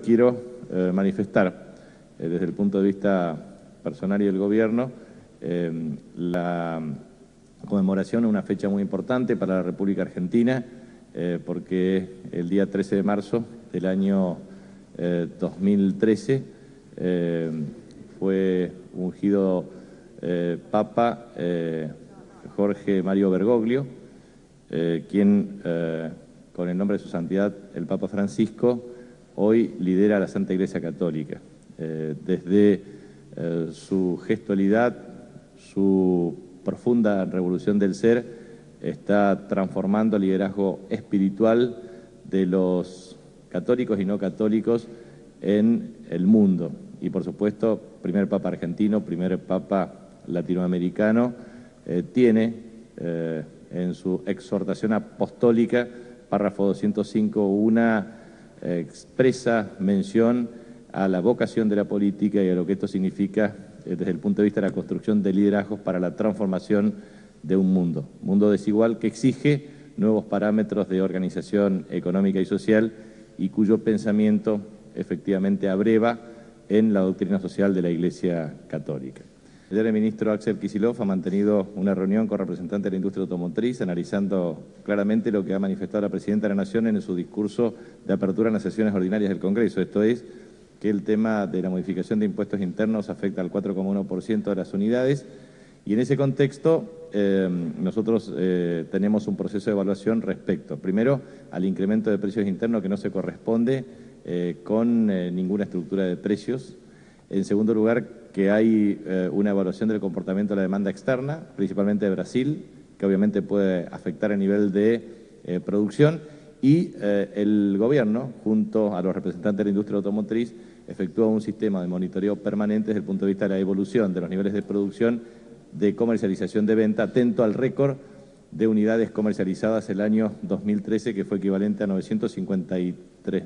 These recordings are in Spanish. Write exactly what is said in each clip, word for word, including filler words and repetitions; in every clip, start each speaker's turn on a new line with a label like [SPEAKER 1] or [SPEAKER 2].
[SPEAKER 1] quiero eh, manifestar eh, desde el punto de vista personal y del Gobierno eh, la conmemoración de una fecha muy importante para la República Argentina, eh, porque el día trece de marzo del año eh, dos mil trece eh, fue ungido eh, Papa eh, Jorge Mario Bergoglio, eh, quien, eh, con el nombre de su santidad, el Papa Francisco, hoy lidera la Santa Iglesia Católica. Eh, desde eh, su gestualidad, su profunda revolución del ser, está transformando el liderazgo espiritual de los católicos y no católicos en el mundo. Y por supuesto, primer Papa argentino, primer Papa latinoamericano, eh, tiene eh, en su exhortación apostólica, párrafo doscientos cinco, una eh, expresa mención a la vocación de la política y a lo que esto significa eh, desde el punto de vista de la construcción de liderazgos para la transformación de un mundo, mundo desigual que exige nuevos parámetros de organización económica y social y cuyo pensamiento efectivamente abreva en la doctrina social de la Iglesia Católica. Ayer el ministro Axel Kicillof ha mantenido una reunión con representantes de la industria automotriz, analizando claramente lo que ha manifestado la Presidenta de la Nación en su discurso de apertura en las sesiones ordinarias del Congreso, esto es, que el tema de la modificación de impuestos internos afecta al cuatro coma uno por ciento de las unidades, y en ese contexto eh, nosotros eh, tenemos un proceso de evaluación respecto, primero, al incremento de precios internos que no se corresponde eh, con eh, ninguna estructura de precios. En segundo lugar, que hay eh, una evaluación del comportamiento de la demanda externa, principalmente de Brasil, que obviamente puede afectar a nivel de eh, producción, y eh, el Gobierno, junto a los representantes de la industria automotriz, efectúa un sistema de monitoreo permanente desde el punto de vista de la evolución de los niveles de producción, de comercialización, de venta, atento al récord de unidades comercializadas el año dos mil trece, que fue equivalente a novecientos cincuenta y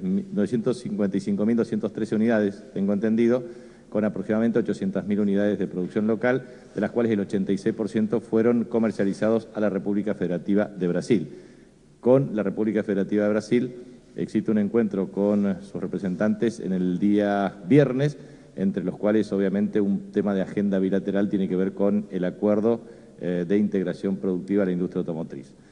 [SPEAKER 1] cinco mil doscientas trece unidades, tengo entendido, con aproximadamente ochocientas mil unidades de producción local, de las cuales el ochenta y seis por ciento fueron comercializados a la República Federativa de Brasil. Con la República Federativa de Brasil existe un encuentro con sus representantes en el día viernes, entre los cuales obviamente un tema de agenda bilateral tiene que ver con el acuerdo eh, de integración productiva a la industria automotriz.